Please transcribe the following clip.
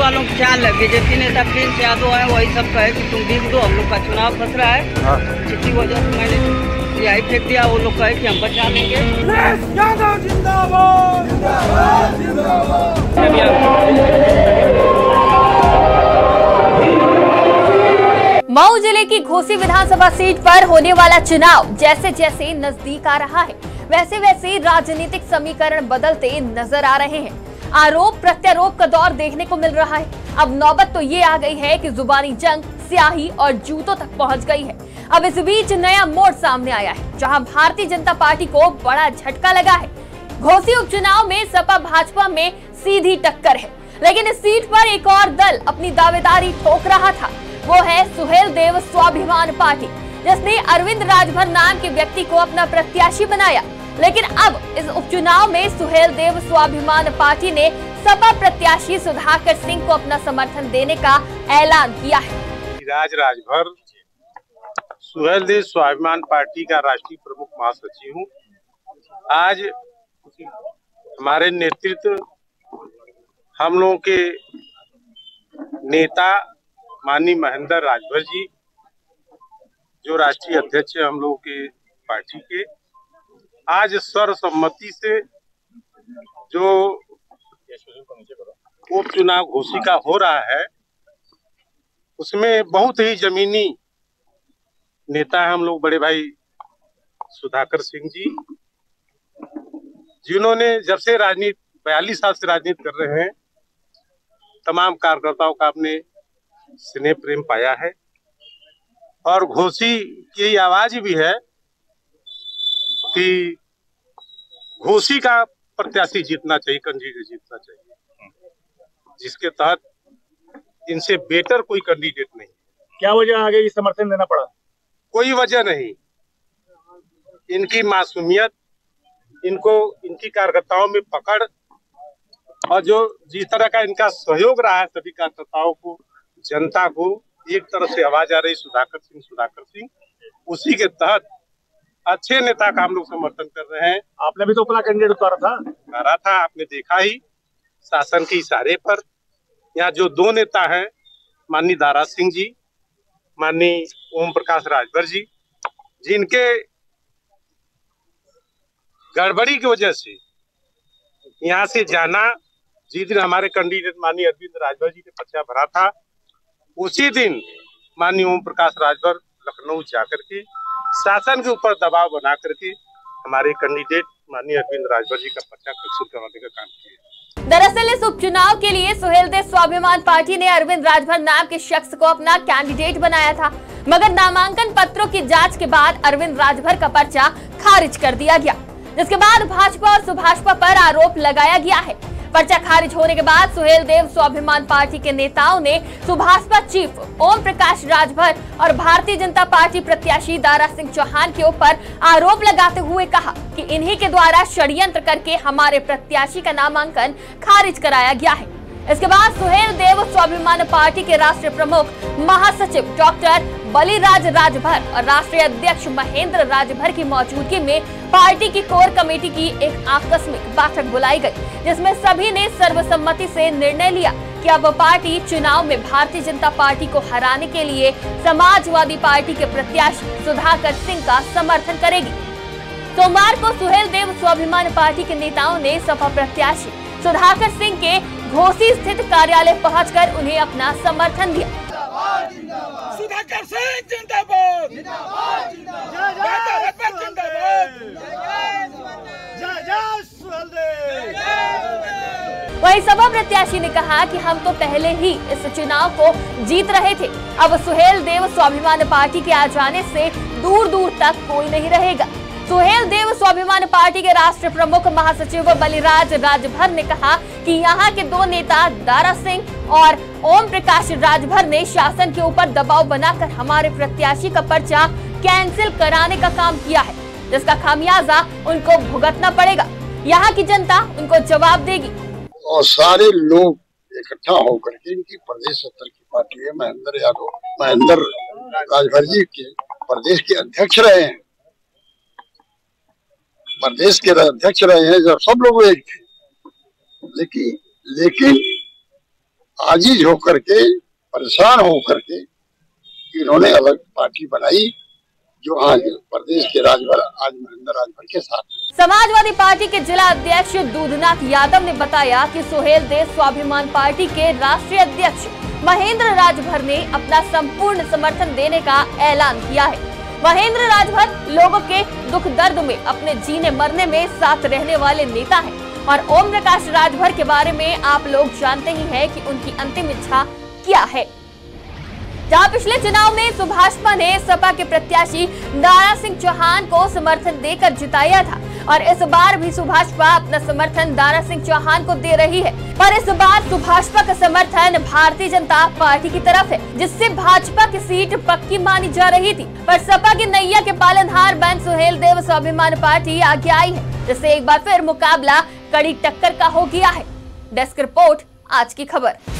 वालों की चाल है। बीजेपी नेता प्रिंस यादव है, वही सब कहे कि तुम जीत दो, हम लोग का चुनाव फंस रहा है। इसी वजह से मैंने यही फेंक दिया। वो लोग कहे कि हम बचा लेंगे। यादव जिंदाबाद, जिंदाबाद, मऊ जिले की घोसी विधानसभा सीट पर होने वाला चुनाव जैसे जैसे नजदीक आ रहा है, वैसे वैसे राजनीतिक समीकरण बदलते नजर आ रहे हैं। आरोप प्रत्यारोप का दौर देखने को मिल रहा है। अब नौबत तो ये आ गई है कि जुबानी जंग स्याही और जूतों तक पहुंच गई है। अब इस बीच नया मोड़ सामने आया है, जहां भारतीय जनता पार्टी को बड़ा झटका लगा है। घोसी उपचुनाव में सपा भाजपा में सीधी टक्कर है, लेकिन इस सीट पर एक और दल अपनी दावेदारी ठोक रहा था। वो है सुहेलदेव स्वाभिमान पार्टी, जिसने अरविंद राजभर नाम के व्यक्ति को अपना प्रत्याशी बनाया। लेकिन अब इस उपचुनाव में सुहेलदेव स्वाभिमान पार्टी ने सपा प्रत्याशी सुधाकर सिंह को अपना समर्थन देने का ऐलान किया है। राजभर सुहेलदेव स्वाभिमान पार्टी का राष्ट्रीय प्रमुख महासचिव हूँ। आज हमारे नेतृत्व हम लोगों के नेता माननीय महेंद्र राजभर जी, जो राष्ट्रीय अध्यक्ष है हम लोगों के पार्टी के, आज सर्वसम्मति से जो उपचुनाव घोसी का हो रहा है, उसमें बहुत ही जमीनी नेता है हम लोग बड़े भाई सुधाकर सिंह जी, जिन्होंने जब से राजनीति 42 साल से राजनीति कर रहे हैं, तमाम कार्यकर्ताओं का अपने स्नेह प्रेम पाया है। और घोसी की आवाज भी है कि घोसी का प्रत्याशी जीतना चाहिए, कैंडिडेट जीतना चाहिए, जिसके तहत इनसे बेटर कोई कैंडिडेट नहीं। क्या वजह आगे समर्थन देना पड़ा? कोई वजह नहीं, इनकी मासूमियत, इनको इनकी कार्यकर्ताओं में पकड़, और जो जिस तरह का इनका सहयोग रहा है सभी कार्यकर्ताओं को, जनता को एक तरफ से आवाज आ रही सुधाकर सिंह, उसी के तहत अच्छे नेता का हम लोग समर्थन कर रहे हैं। आपने भी तो अपना कैंडिडेट उतारा था, आपने देखा ही शासन के इशारे पर। यहाँ जो दो नेता हैं, माननीय दारा सिंह जी, माननीय ओम प्रकाश राजभर जी, जिनके गड़बड़ी की वजह से यहाँ से जाना, जिस दिन हमारे कैंडिडेट माननीय अरविंद राजभर जी ने पर्चा भरा था, उसी दिन माननीय ओम प्रकाश राजभर लखनऊ जाकर के शासन के ऊपर दबाव बना करके हमारे कैंडिडेट माननीय अरविंद राजभर जी का पर्चा कैंसिल करवाने का काम किया। दरअसल इस उपचुनाव के लिए सुहेलदेव स्वाभिमान पार्टी ने अरविंद राजभर नाम के शख्स को अपना कैंडिडेट बनाया था, मगर नामांकन पत्रों की जांच के बाद अरविंद राजभर का पर्चा खारिज कर दिया गया, जिसके बाद भाजपा और सुभाषपा पर आरोप लगाया गया है। पर्चा खारिज होने के बाद सुहेलदेव स्वाभिमान पार्टी के नेताओं ने सुभाषपा चीफ ओम प्रकाश राजभर और भारतीय जनता पार्टी प्रत्याशी दारा सिंह चौहान के ऊपर आरोप लगाते हुए कहा कि इन्हीं के द्वारा षड्यंत्र करके हमारे प्रत्याशी का नामांकन खारिज कराया गया है। इसके बाद सुहेलदेव स्वाभिमान पार्टी के राष्ट्रीय प्रमुख महासचिव डॉक्टर बलिराज राजभर और राष्ट्रीय अध्यक्ष महेंद्र राजभर की मौजूदगी में पार्टी की कोर कमेटी की एक आकस्मिक बैठक बुलाई गई, जिसमें सभी ने सर्वसम्मति से निर्णय लिया कि अब पार्टी चुनाव में भारतीय जनता पार्टी को हराने के लिए समाजवादी पार्टी के प्रत्याशी सुधाकर सिंह का समर्थन करेगी। सोमवार को सुहेलदेव स्वाभिमान पार्टी के नेताओं ने सपा प्रत्याशी सुधाकर सिंह के घोसी स्थित कार्यालय पहुंचकर उन्हें अपना समर्थन दिया। सुधाकर सिंह जिंदाबाद, जिंदाबाद, वहीं सपा प्रत्याशी ने कहा कि हम तो पहले ही इस चुनाव को जीत रहे थे, अब सुहेलदेव स्वाभिमान पार्टी के आ जाने से दूर दूर तक कोई नहीं रहेगा। सुहेलदेव स्वाभिमान पार्टी के राष्ट्रीय प्रमुख महासचिव बलिराज राजभर ने कहा कि यहाँ के दो नेता दारा सिंह और ओम प्रकाश राजभर ने शासन के ऊपर दबाव बनाकर हमारे प्रत्याशी का पर्चा कैंसिल कराने का काम किया है, जिसका खामियाजा उनको भुगतना पड़ेगा। यहाँ की जनता उनको जवाब देगी। और सारे लोग इकट्ठा होकर के, इनकी प्रदेश स्तर की पार्टी है, महेंद्र राजभर जी के प्रदेश के अध्यक्ष रहे हैं, जब सब लोग एक थे, लेकिन आजीज होकर के, परेशान होकर के इन्होंने अलग पार्टी बनाई, जो आज प्रदेश के राजभर आज महेंद्र राजभर के साथ है। समाजवादी पार्टी के जिला अध्यक्ष दूधनाथ यादव ने बताया कि सुहेल देव स्वाभिमान पार्टी के राष्ट्रीय अध्यक्ष महेंद्र राजभर ने अपना संपूर्ण समर्थन देने का ऐलान किया है। महेंद्र राजभर लोगों के दुख दर्द में, अपने जीने मरने में साथ रहने वाले नेता हैं और ओम प्रकाश राजभर के बारे में आप लोग जानते ही हैं कि उनकी अंतिम इच्छा क्या है। जहां पिछले चुनाव में सुभाषपा ने सपा के प्रत्याशी दारा सिंह चौहान को समर्थन देकर जिताया था और इस बार भी सुभाषपा अपना समर्थन दारा सिंह चौहान को दे रही है, पर इस बार सुभाषपा का समर्थन भारतीय जनता पार्टी की तरफ है, जिससे भाजपा की सीट पक्की मानी जा रही थी। पर सपा की नैया के पालनहार बन सुहेल देव स्वाभिमान पार्टी आगे आई है, जिससे एक बार फिर मुकाबला कड़ी टक्कर का हो गया है। डेस्क रिपोर्ट, आज की खबर।